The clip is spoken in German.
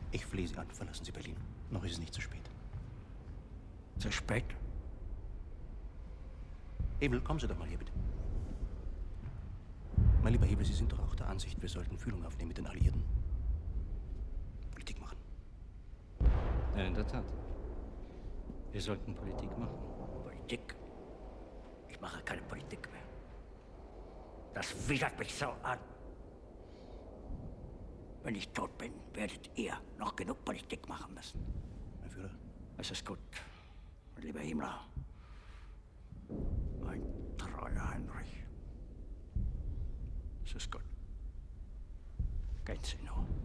Ich flehe Sie an, verlassen Sie Berlin. Noch ist es nicht zu spät. Zu spät? Hebel, kommen Sie doch mal hier, bitte. Mein lieber Hebel, Sie sind doch auch der Ansicht, wir sollten Fühlung aufnehmen mit den Alliierten. Politik machen. Ja, in der Tat. Wir sollten Politik machen. Politik? Ich mache keine Politik mehr. Das widert mich so an. Wenn ich tot bin, werdet ihr noch genug Politik machen müssen. Mein Führer? Es ist gut, mein lieber Himmler. Mein treuer Heinrich. Es ist gut. Gehen Sie nur.